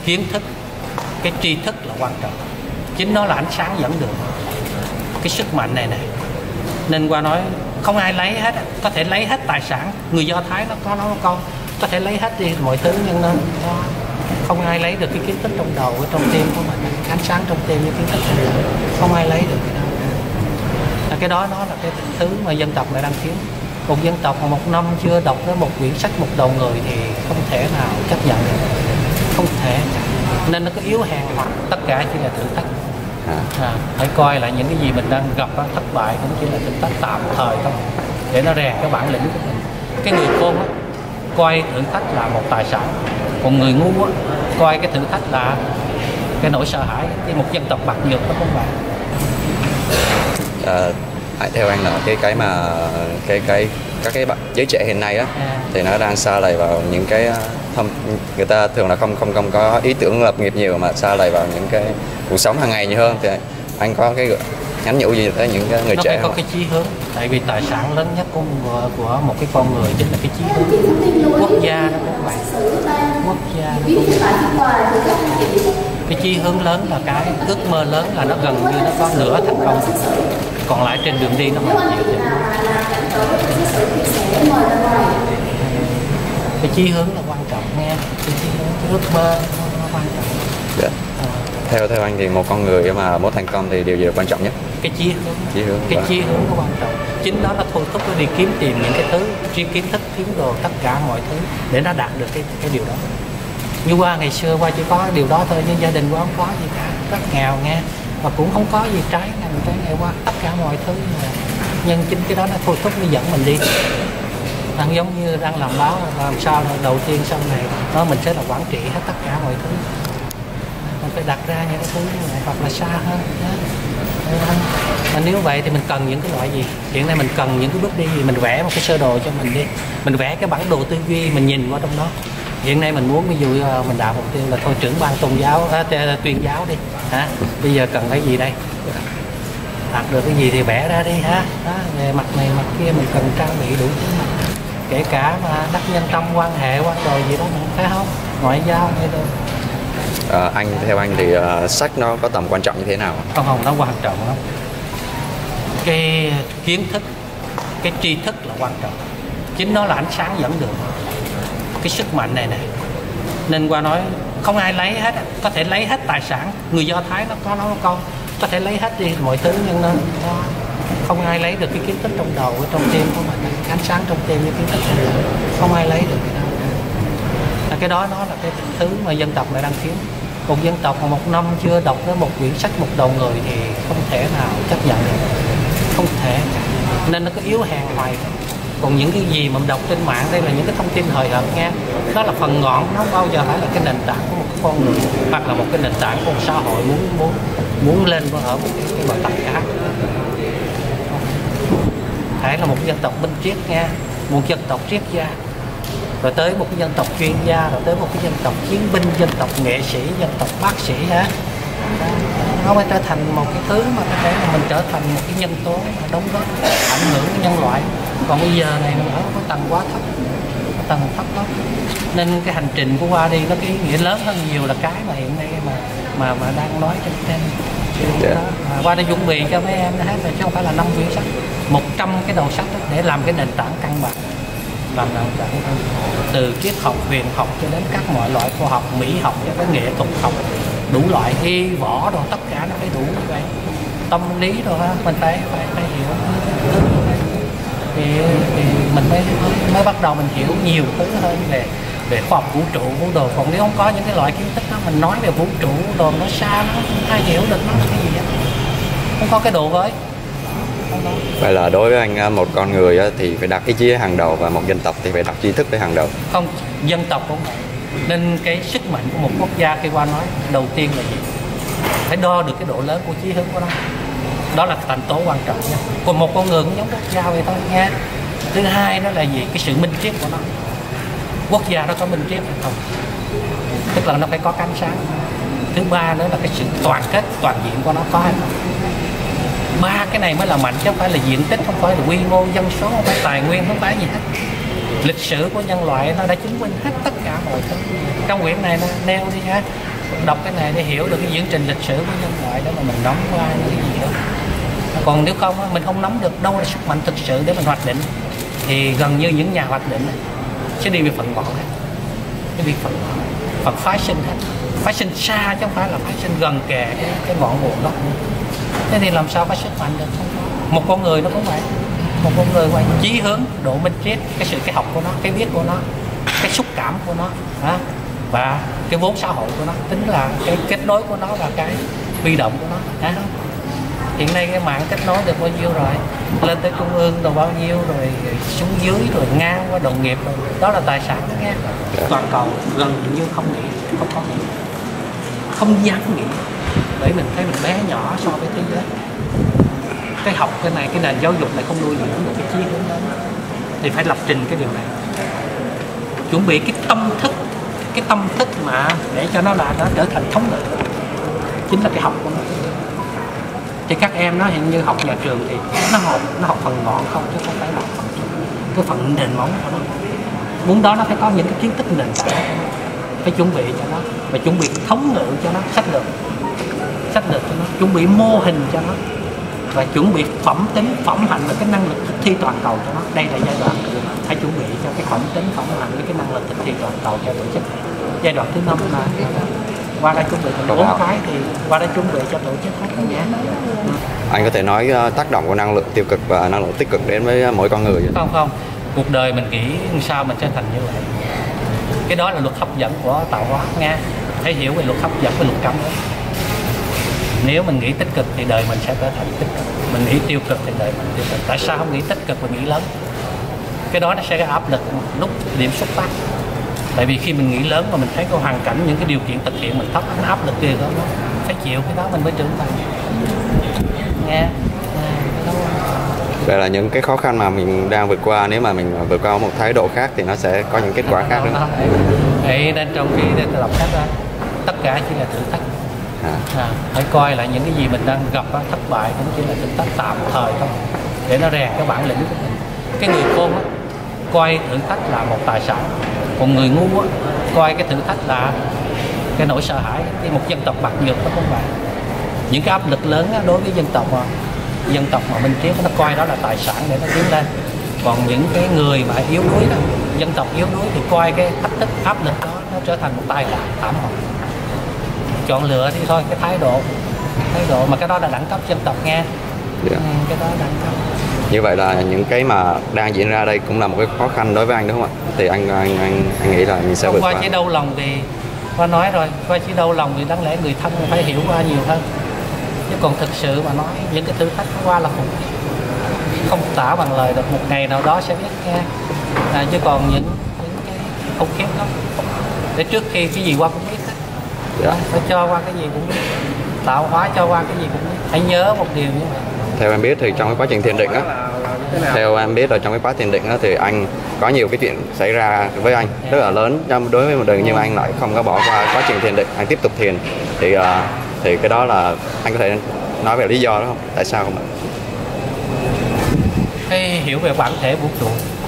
kiến thức, cái tri thức là quan trọng, chính nó là ánh sáng dẫn đường, cái sức mạnh này. Nên qua nói không ai lấy hết, có thể lấy hết tài sản, người Do Thái nó có câu có thể lấy hết đi mọi thứ, nhưng nó không ai lấy được cái kiến thức trong đầu, trong tim của mình, ánh sáng trong tim với kiến thức trong đầu, không ai lấy được cái đó. Cái đó nó là cái thứ mà dân tộc lại đang thiếu. Một dân tộc mà một năm chưa đọc tới một quyển sách một đầu người thì không thể nào chấp nhận được, không thể. Nên nó có yếu hèn hoặc tất cả chỉ là thử thách. Phải coi lại những cái gì mình đang gặp đó, thất bại cũng chỉ là thử thách tạm thời thôi, để nó rèn cái bản lĩnh của mình. Cái người khôn đó, coi thử thách là một tài sản, còn người ngu đó, coi cái thử thách là cái nỗi sợ hãi. Thì một dân tộc bạc nhược nó không phải. Theo anh là các cái giới trẻ hiện nay á, thì nó đang sa lầy vào những cái người ta thường là không có ý tưởng lập nghiệp nhiều, mà sa lầy vào những cái cuộc sống hàng ngày nhiều hơn. Thì anh có cái nhắn nhủ gì tới những cái người trẻ không? Nó phải có cái chí hướng, tại vì tài sản lớn nhất của một cái con người chính là cái chí hướng. Quốc gia nó cũng vậy, quốc gia nó cũng vậy. Cái chí hướng lớn là cái ước mơ lớn, là nó gần như nó có nửa thành công, còn lại trên đường đi nó còn nhiều. Cái chí hướng là quan trọng nghe, cái chí hướng, cái ước mơ nó quan trọng. Theo anh thì một con người mà muốn thành công thì điều gì là quan trọng nhất? Cái chí hướng, cái chí hướng nó quan trọng. Chính đó nó thôi thúc nó đi kiếm tìm những cái thứ, kiến thức, kiếm đồ, tất cả mọi thứ để nó đạt được cái điều đó. Như qua ngày xưa qua chỉ có điều đó thôi, nhưng gia đình qua không có gì cả, rất nghèo nghe, và cũng không có gì trái ngày qua tất cả mọi thứ. Nhưng chính cái đó nó thôi thúc nó dẫn mình đi. Đang giống như đang làm báo, làm sao đầu tiên sau này đó mình sẽ là quản trị hết tất cả mọi thứ. Mình phải đặt ra những cái thứ này, hoặc là xa hơn. Mà nếu vậy thì mình cần những cái loại gì? Hiện nay mình cần những cái bước đi gì? Mình vẽ một cái sơ đồ cho mình đi. Mình vẽ cái bản đồ tư duy, mình nhìn vào trong đó. Hiện nay mình muốn ví dụ mình đạt mục tiêu là thôi trưởng ban tôn giáo, tuyên giáo đi. Bây giờ cần cái gì đây? Đạt được cái gì thì vẽ ra đi ha. Về mặt này mặt kia mình cần trang bị đủ thứ mặt. Kể cả mà đắc nhân tâm, quan hệ, quan đồ gì đó mình phải không? Ngoại giao hay đâu. Theo anh thì sách nó có tầm quan trọng như thế nào? Không, nó quan trọng lắm. Cái kiến thức, cái tri thức là quan trọng, chính nó là ánh sáng dẫn đường, cái sức mạnh này. Nên qua nói không ai lấy hết, có thể lấy hết tài sản, người Do Thái nó có câu có thể lấy hết đi mọi thứ, nhưng nó không ai lấy được cái kiến thức trong đầu, trong tim của mình, ánh sáng trong tim với kiến thức trong đầu, không ai lấy được cái đó. Cái đó nó là cái thứ mà dân tộc lại đang thiếu. Một dân tộc mà một năm chưa đọc tới một quyển sách một đầu người thì không thể nào chấp nhận được, không thể. Nên nó có yếu hèn hoài. Còn những cái gì mà đọc trên mạng đây là những cái thông tin hời hợt nghe, đó là phần ngọn, nó không bao giờ phải là cái nền tảng của một con người, hoặc là một cái nền tảng của một xã hội muốn lên ở một cái bậc tầm khác. Phải là một dân tộc minh triết nghe, một dân tộc triết gia, rồi tới một cái dân tộc chuyên gia, rồi tới một cái dân tộc chiến binh, dân tộc nghệ sĩ, dân tộc bác sĩ hả? Nó phải trở thành một cái thứ mà có thể là mình trở thành một cái nhân tố mà đóng góp ảnh hưởng đến nhân loại. Còn bây giờ này mình ở có tầng quá thấp, có tầng thấp lắm. Nên cái hành trình của qua đi nó cái ý nghĩa lớn hơn nhiều là cái mà hiện nay mà đang nói trên qua đây chuẩn bị cho mấy em hết rồi, chứ không phải là 5 quyển sách, 100 cái đầu sách đó, để làm cái nền tảng căn bản, làm nền tảng từ triết học, huyền học cho đến các mọi loại khoa học, mỹ học cho đến nghệ thuật học, đủ loại y võ rồi tất cả nó phải đủ như vậy. Tâm lý rồi mình phải hiểu thì mình mới bắt đầu mình hiểu nhiều thứ hơn về khoa học vũ trụ vũ đồ. Còn nếu không có những cái loại kiến thức đó, mình nói về vũ trụ vũ đồ nó xa, nó không ai hiểu được nó là cái gì hết, không có cái đồ với. Vậy là đối với anh, một con người thì phải đặt ý chí hàng đầu, và một dân tộc thì phải đặt tri thức để hàng đầu. Không, dân tộc cũng vậy. Nên cái sức mạnh của một quốc gia khi qua nói đầu tiên là gì? Phải đo được cái độ lớn của chí hướng của nó. Đó là thành tố quan trọng nha. Còn một con người cũng giống quốc gia vậy thôi nha. Thứ hai đó là gì? Cái sự minh triết của nó. Quốc gia nó có minh triết hay không? Tức là nó phải có ánh sáng. Thứ ba nữa là cái sự toàn kết, toàn diện của nó có hay không? Ba cái này mới là mạnh, chứ không phải là diện tích, không phải là quy mô dân số, không phải tài nguyên, không phải gì hết. Lịch sử của nhân loại nó đã chứng minh hết tất cả mọi thứ. Trong quyển này nó nêu đi ha, đọc cái này để hiểu được cái diễn trình lịch sử của nhân loại đó mà mình nắm qua cái gì đó. Còn nếu không mình không nắm được đâu là sức mạnh thực sự để mình hoạch định, thì gần như những nhà hoạch định sẽ đi về phần ngọn hết, cái việc phần phái sinh hết, phái sinh xa chứ không phải là phái sinh gần kề cái ngọn nguồn đó. Thế thì làm sao có sức mạnh được? Một con người nó cũng vậy, một con người vậy, chí hướng, độ minh triết, cái học của nó, cái viết của nó, cái xúc cảm của nó, và cái vốn xã hội của nó, tính là cái kết nối của nó và cái huy động của nó. Hiện nay cái mạng kết nối được bao nhiêu rồi, lên tới trung ương rồi bao nhiêu rồi, xuống dưới rồi ngang qua đồng nghiệp rồi, đó là tài sản đó nghe. Toàn cầu gần như không nghĩ, không có nghĩ, không dám nghĩ, bởi mình thấy mình bé nhỏ so với thế giới. Cái học cái này, cái nền giáo dục này không nuôi dưỡng được cái chí hướng đó, thì phải lập trình cái điều này, chuẩn bị cái tâm thức mà để cho nó trở thành thống ngự, chính là cái học của nó. Thì các em nó hiện như học nhà trường thì nó học phần ngọn không, chứ không phải là cái phần nền móng của nó. Muốn đó nó phải có những cái kiến thức nền tảng, phải chuẩn bị cho nó, và chuẩn bị thống ngự cho nó, sách lược cho nó, chuẩn bị mô hình cho nó, và chuẩn bị phẩm tính, phẩm hạnh và cái năng lực thực thi toàn cầu cho nó. Đây là giai đoạn phải chuẩn bị cho cái phẩm tính, phẩm hạnh với cái năng lực thực thi toàn cầu cho tổ chức. Giai đoạn thứ 5 là qua đây chuẩn bị 4 cái, thì qua đây chuẩn bị cho tổ chức hết rồi nhé. Anh có thể nói tác động của năng lượng tiêu cực và năng lượng tích cực đến với mỗi con người? Không, cuộc đời mình nghĩ sao mình sẽ thành như vậy. Cái đó là luật hấp dẫn của tạo hóa nha. Phải hiểu về luật hấp dẫn và luật cảm ứng. Nếu mình nghĩ tích cực thì đời mình sẽ trở thành tích cực, mình nghĩ tiêu cực thì đời mình tiêu cực. Tại sao không nghĩ tích cực và nghĩ lớn? Cái đó nó sẽ có áp lực lúc điểm xuất phát. Tại vì khi mình nghĩ lớn mà mình thấy cái hoàn cảnh, những cái điều kiện thực hiện mình thấp, nó áp lực kia đó, nó phải chịu cái đó mình mới trưởng thành nghe. Vậy là những cái khó khăn mà mình đang vượt qua, nếu mà mình vượt qua một thái độ khác thì nó sẽ có những kết quả khác nữa. Vậy nên trong khi tôi đọc sách đó, tất cả chỉ là thử thách. Hãy coi lại những cái gì mình đang gặp đó, thất bại cũng chỉ là thử thách tạm thời thôi, để nó rèn cái bản lĩnh của mình. Cái người khôn á, coi thử thách là một tài sản, còn người ngu á, coi cái thử thách là cái nỗi sợ hãi. Thì một dân tộc bạc nhược nó không phải. Những cái áp lực lớn á, đối với dân tộc mà minh triết nó coi đó là tài sản để nó tiến lên. Còn những cái người mà yếu đuối đó, dân tộc yếu đuối thì coi cái thách thức, áp lực đó nó trở thành một tai họa thảm họa. Chọn lựa thì thôi, cái thái độ mà cái đó là đẳng cấp dân tộc nghe. Cái đó đẳng cấp. Như vậy là những cái mà đang diễn ra đây cũng là một cái khó khăn đối với anh đúng không ạ? Thì anh nghĩ là mình sẽ vượt qua. Qua chỉ đau lòng thì qua nói rồi, qua chỉ đau lòng thì đáng lẽ người thân phải hiểu qua nhiều hơn. Chứ còn thực sự mà nói những cái thử thách qua là không tả bằng lời được, một ngày nào đó sẽ biết nghe. Chứ còn những cái khủng khiếp đó, để trước khi cái gì qua cũng biết hết. Phải cho qua cái gì cũng biết, tạo hóa cho qua cái gì cũng biết. Hãy nhớ một điều như vậy. Theo em biết thì trong cái quá trình thiền định á, thì anh có nhiều cái chuyện xảy ra với anh rất là lớn đối với một đời, nhưng mà anh lại không có bỏ qua quá trình thiền định, anh tiếp tục thiền. Thì cái đó là anh có thể nói về lý do đó không? Tại sao không ạ? Hãy hiểu về bản thể vũ trụ.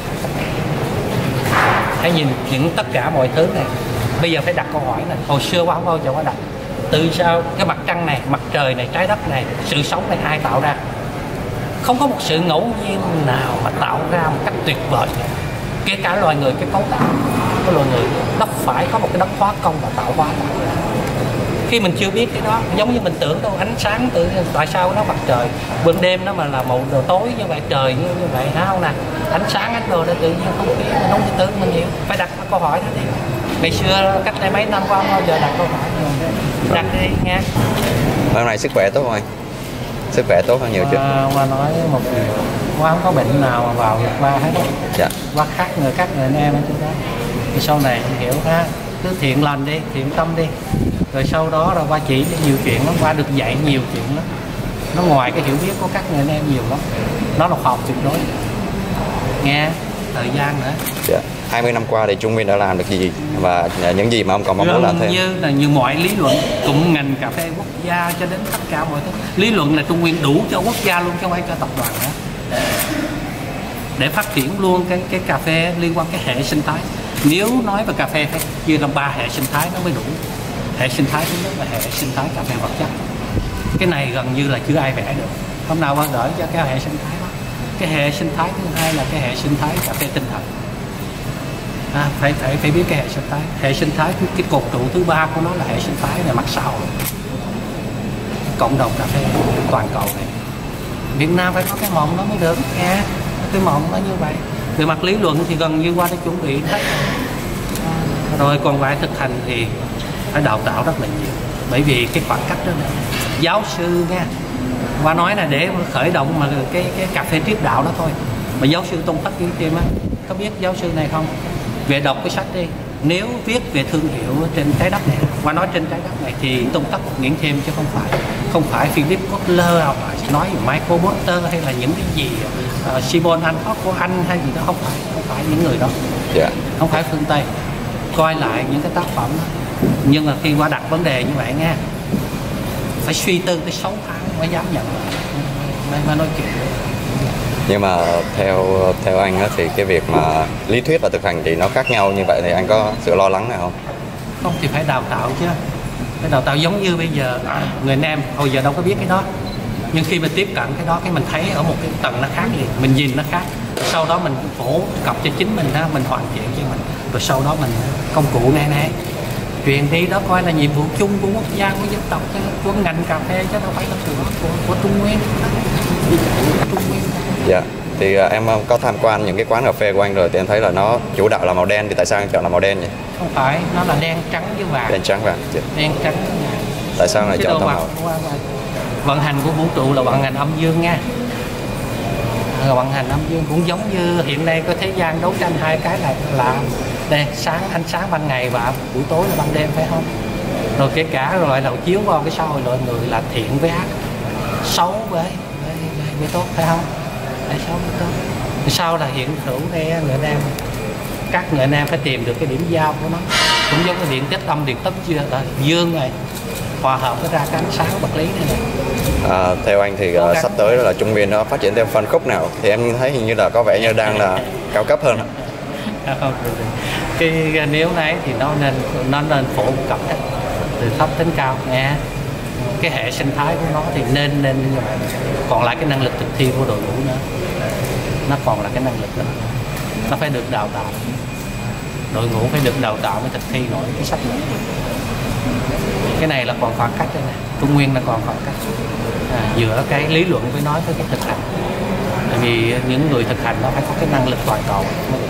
Hãy nhìn những tất cả mọi thứ này. Bây giờ phải đặt câu hỏi này. Hồi xưa qua không bao giờ có đặt. Từ sao cái mặt trăng này, mặt trời này, trái đất này, sự sống này ai tạo ra? Không có một sự ngẫu nhiên nào mà tạo ra một cách tuyệt vời. Kể cả loài người, cái cấu tạo của loài người nó phải có một cái đấng hóa công và tạo hóa. Khi mình chưa biết cái đó, giống như mình tưởng đâu ánh sáng tại sao nó mặt trời ban đêm nó mà là màu đồ tối như vậy, trời như vậy hả không nè, ánh sáng ánh đồ đó tự nhiên không khí mình không tự mình hiểu. Phải đặt câu hỏi đó đi. Ngày xưa cách đây mấy năm qua không bao giờ đặt câu hỏi, đặt đi nha. Hôm nay sức khỏe tốt không anh? Sức khỏe tốt hơn nhiều chứ? Qua nói một điều, qua không có bệnh nào mà vào được qua hết. Dạ. Qua các người anh em ở chỗ đó. Thì sau này hiểu ha, cứ thiện lành đi, thiện tâm đi. Rồi sau đó rồi qua chỉ nhiều chuyện lắm, qua được dạy nhiều chuyện lắm. Nó ngoài cái hiểu biết của các người anh em nhiều lắm. Nó là khoa học tuyệt đối. Nghe, thời gian nữa. Dạ. 20 năm qua thì Trung Nguyên đã làm được gì và những gì mà ông còn mong muốn làm thêm? Như mọi lý luận, cũng ngành cà phê quốc gia cho đến tất cả mọi thứ. Lý luận là Trung Nguyên đủ cho quốc gia luôn, chứ không phải cho tập đoàn nữa. Để phát triển luôn cái cà phê liên quan cái hệ sinh thái. Nếu nói về cà phê phải chia làm 3 hệ sinh thái nó mới đủ. Hệ sinh thái thứ nhất là hệ sinh thái cà phê vật chất. Cái này gần như là chưa ai vẽ được. Hôm nào gửi cho cái hệ sinh thái đó. Cái hệ sinh thái thứ hai là cái hệ sinh thái cà phê tinh thần. Phải biết cái hệ sinh thái. Hệ sinh thái cái cột trụ thứ ba của nó là hệ sinh thái này mặt sau. Cộng đồng cà phê toàn cầu này. Việt Nam phải có cái mộng đó mới được nghe. Cái mộng nó như vậy. Về mặt lý luận thì gần như qua đã chuẩn bị hết. Rồi còn phải thực hành thì phải đào tạo rất là nhiều. Bởi vì cái khoảng cách đó này, giáo sư nha, qua nói là để khởi động mà cái cà phê triết đạo đó thôi. Mà giáo sư Tôn Thất Nguyễn Khiêm á, có biết giáo sư này không? Về đọc cái sách đi. Nếu viết về thương hiệu trên trái đất này, qua nói trên trái đất này thì Tôn Thất Nguyễn Khiêm chứ không phải Philip Kotler hoặc là nói Michael Porter hay là những cái gì Simon Hancock của Anh hay gì đó, không phải những người đó. Không phải phương Tây. Coi lại những cái tác phẩm đó. Nhưng mà khi qua đặt vấn đề như vậy nha, phải suy tư tới 6 tháng mới dám nhận mới nói chuyện. Nhưng mà theo anh á, thì cái việc mà lý thuyết và thực hành thì nó khác nhau như vậy thì anh có sự lo lắng nào không? Không thì phải đào tạo chứ. Phải đào tạo giống như bây giờ người Nam hồi giờ đâu có biết cái đó. Nhưng khi mình tiếp cận cái đó, cái mình thấy ở một cái tầng nó khác liền, mình nhìn nó khác. Sau đó mình phổ cập cho chính mình đó, mình hoàn thiện cho mình. Rồi sau đó mình công cụ này truyền đi đó coi là nhiệm vụ chung của quốc gia, của dân tộc, của ngành cà phê chứ đâu phải là của Trung Nguyên. Dạ. Thì em có tham quan những cái quán cà phê của anh rồi thì em thấy là nó chủ đạo là màu đen, thì tại sao anh chọn là màu đen vậy? Không phải, nó là đen trắng với vàng. Đen trắng vàng. Đen trắng với vàng. Tại sao lại chọn tông màu? Vận hành của vũ trụ là vận hành âm dương nha. Vận hành âm dương cũng giống như hiện nay có thế gian đấu tranh hai cái là đây, ánh sáng ban ngày và buổi tối là ban đêm, phải không? Rồi kể cả rồi đầu chiếu vào cái xã hội loài người là thiện với ác, xấu với tốt, phải không? Để xấu với tốt. Sau là hiện hữu đây người Nam, các người Nam phải tìm được cái điểm giao của nó, cũng giống cái điện tích âm điện tích dương này hòa hợp với ra cái ánh sáng vật lý này. Theo anh thì sắp tới là Trung Nguyên nó phát triển theo phân khúc nào? Thì em thấy hình như là có vẻ như đang là cao cấp hơn. Không, cái nếu này thì nó nên phổ cập từ thấp đến cao nha. Cái hệ sinh thái của nó thì nên như vậy. Còn lại cái năng lực thực thi của đội ngũ nữa, nó còn là cái năng lực đó, nó phải được đào tạo. Đội ngũ phải được đào tạo mới thực thi nổi cái sách nữa. Cái này là còn khoảng cách đây nè, Trung Nguyên là còn khoảng cách giữa cái lý luận với nói với cái thực hành. Tại vì những người thực hành nó phải có cái năng lực toàn cầu.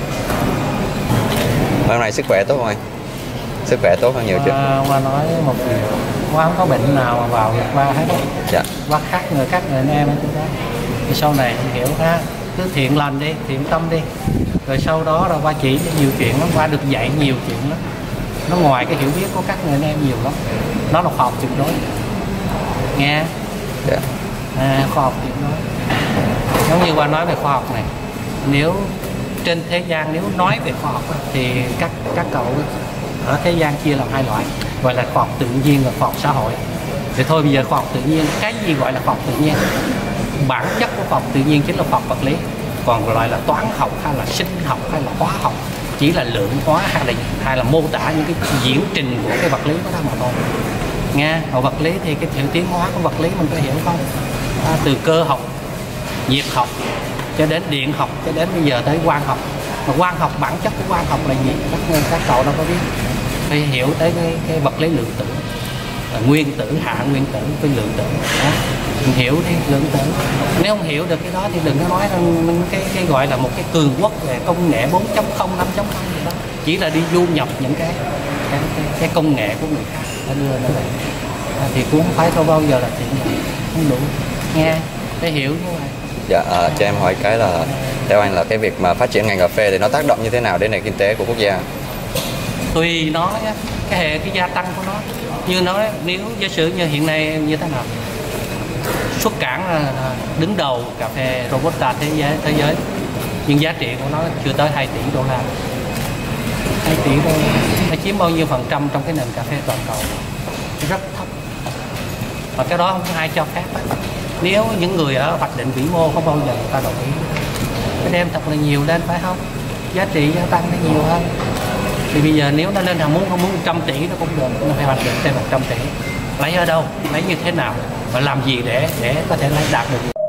Hôm nay sức khỏe tốt không anh? Sức khỏe tốt hơn nhiều chưa? Qua nói một điều, qua không có bệnh nào mà vào được qua hết. Dạ. Qua khác người anh em đó. Thì sau này em hiểu ha, cứ thiện lành đi, thiện tâm đi. Rồi sau đó rồi qua chỉ nhiều chuyện lắm, qua được dạy nhiều chuyện lắm. Nó ngoài cái hiểu biết của các người anh em nhiều lắm. Nó là khoa học tuyệt đối. Nghe? Dạ. Khoa học tuyệt đối. Giống như qua nói về khoa học này, nếu trên thế gian nếu nói về khoa học thì các cậu ở thế gian chia làm hai loại, gọi là khoa học tự nhiên và khoa học xã hội. Thì thôi bây giờ khoa học tự nhiên, cái gì gọi là khoa học tự nhiên? Bản chất của khoa học tự nhiên chính là khoa học vật lý. Còn loại là toán học hay là sinh học hay là hóa học chỉ là lượng hóa hay là mô tả những cái diễn trình của cái vật lý đó mà thôi. Nghe, ở vật lý thì cái sự tiến hóa của vật lý mình có hiểu không? Từ cơ học, nhiệt học cho đến điện học, cho đến bây giờ tới quang học. Mà quang học, bản chất của quang học là gì? Các cậu đâu có biết. Phải hiểu tới cái vật lý lượng tử, nguyên tử, hạ nguyên tử, cái lượng tử. Mình hiểu đi lượng tử. Nếu không hiểu được cái đó thì đừng có nói cái gọi là một cái cường quốc về công nghệ 4.0, 5.0 gì đó. Chỉ là đi du nhập những cái công nghệ của người khác đã đưa nó về. Thì cũng không phải thôi bao giờ là thiện lợi, không đủ. Nghe, phải hiểu như vậy. Dạ, cho em hỏi cái là theo anh là cái việc mà phát triển ngành cà phê thì nó tác động như thế nào đến nền kinh tế của quốc gia? Tùy nó, cái gia tăng của nó. Như nói nếu giả sử như hiện nay như thế nào, xuất cảng là đứng đầu cà phê Robusta thế giới, nhưng giá trị của nó chưa tới 2 tỷ đô la. 2 tỷ đô la, nó chiếm bao nhiêu phần trăm trong cái nền cà phê toàn cầu? Rất thấp. Và cái đó không có ai cho phép hết. Nếu những người ở hoạch định vĩ mô không bao giờ người ta đồng ý. Cái đem thật là nhiều lên, phải không? Giá trị gia tăng nó nhiều hơn. Thì bây giờ nếu nó lên hàng muốn 100 tỷ nó cũng được, nó phải hoạch định thêm 100 tỷ. Lấy ở đâu, lấy như thế nào và làm gì để có thể lấy đạt được.